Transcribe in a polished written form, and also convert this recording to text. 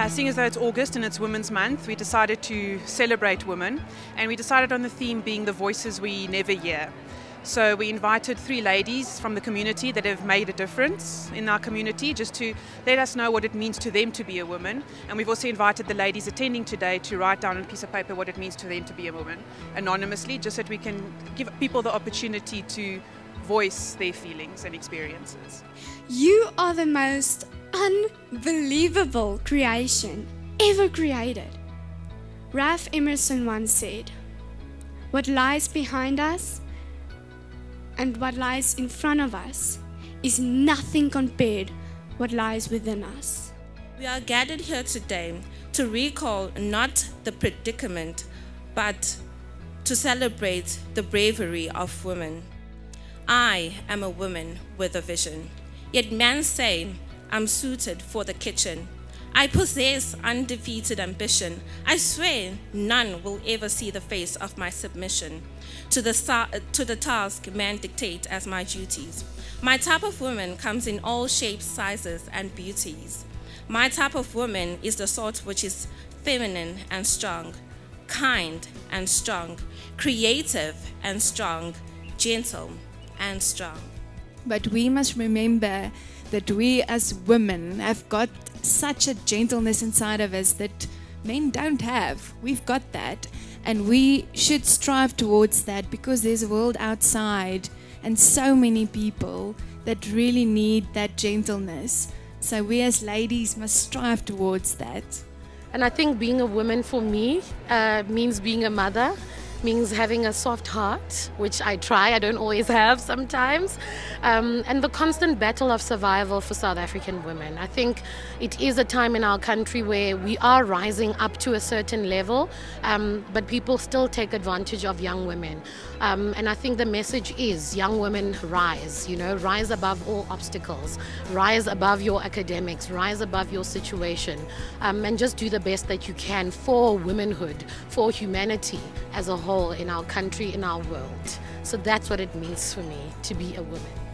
Seeing as though it's August and it's Women's Month, we decided to celebrate women, and we decided on the theme being the voices we never hear. So we invited 3 ladies from the community that have made a difference in our community, just to let us know what it means to them to be a woman. And we've also invited the ladies attending today to write down on a piece of paper what it means to them to be a woman, anonymously, just so that we can give people the opportunity to voice their feelings and experiences. You are the most unbelievable creation ever created. Ralph Emerson once said, "What lies behind us and what lies in front of us is nothing compared what lies within us." We are gathered here today to recall not the predicament, but to celebrate the bravery of women. I am a woman with a vision, yet men say I'm suited for the kitchen. I possess undefeated ambition. I swear none will ever see the face of my submission to the task men dictate as my duties. My type of woman comes in all shapes, sizes, and beauties. My type of woman is the sort which is feminine and strong, kind and strong, creative and strong, gentle and strong. But we must remember that we as women have got such a gentleness inside of us that men don't have. We've got that, and we should strive towards that, because there's a world outside and so many people that really need that gentleness. So we as ladies must strive towards that. And I think being a woman for me means being a mother, means having a soft heart, which I try, I don't always have sometimes, and the constant battle of survival for South African women. I think it is a time in our country where we are rising up to a certain level, but people still take advantage of young women. And I think the message is, young women, rise, rise above all obstacles, rise above your academics, rise above your situation, and just do the best that you can for womanhood, for humanity as a whole, in our country, in our world. So that's what it means for me to be a woman.